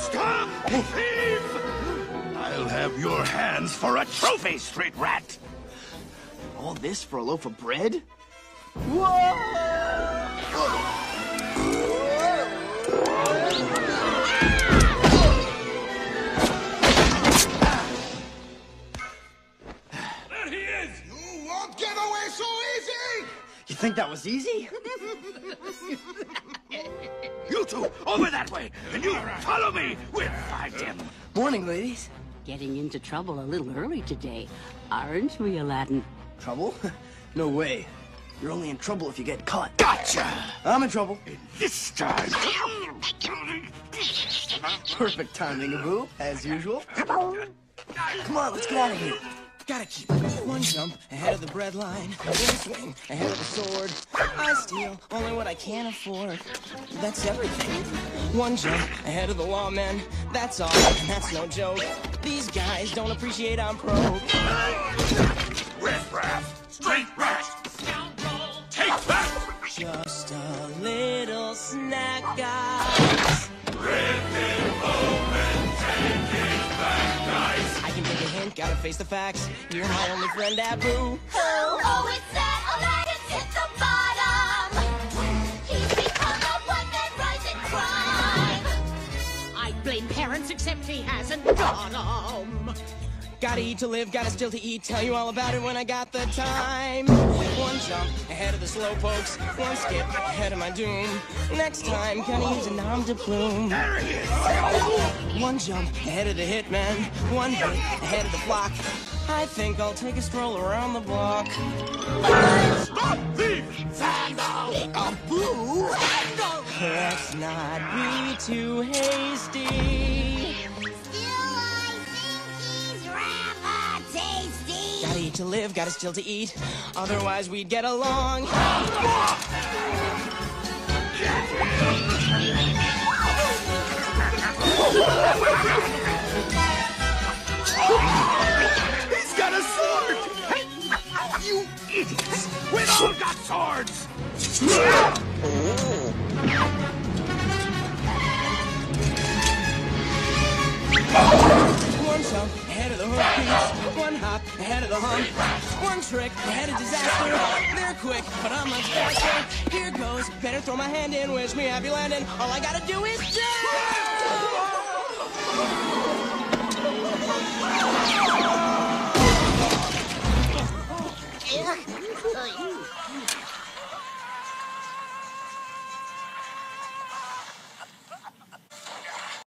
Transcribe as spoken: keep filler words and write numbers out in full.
Stop, thief! I'll have your hands for a trophy, street rat! All this for a loaf of bread? Whoa! There he is! You won't get away so easy! You think that was easy? You two, over that way! And you follow me! We'll find him! Morning, ladies. Getting into trouble a little early today, aren't we, Aladdin? Trouble? No way. You're only in trouble if you get caught. Gotcha! I'm in trouble. In this time... Perfect timing, Abu, as usual. Come on, let's get out of here. Gotta keep one jump ahead of the bread line, one swing ahead of the sword. I steal only what I can afford. That's everything. One jump ahead of the lawmen. That's all, and that's no joke. These guys don't appreciate I'm broke. Riff raff! Street rat! Scoundrel! Take that! Just a little snack, guys. I can take a hint, gotta face the facts. You're my only friend, Abu. Oh, oh, it's that Aladdin's hit the bottom. He's become a one-man rising crime. I blame parents, except he hasn't got 'em. Gotta eat to live, gotta still to eat. Tell you all about it when I got the time. One jump ahead of the slow pokes. One skip ahead of my doom. Next time, gonna use a nom de plume. One jump ahead of the hitman. One hit ahead of the flock. I think I'll take a stroll around the block. Stop, thief! Vandal! Abu! Let's not be too hasty. Gotta eat to live, gotta still to eat. Otherwise we'd get along. He's got a sword! Hey, you idiots! We've all got swords! One jump ahead of the hook piece. One hop ahead of the hump. One trick ahead of disaster. They're quick, but I'm much faster. Here goes. Better throw my hand in. Wish me happy landing. All I gotta do is jump.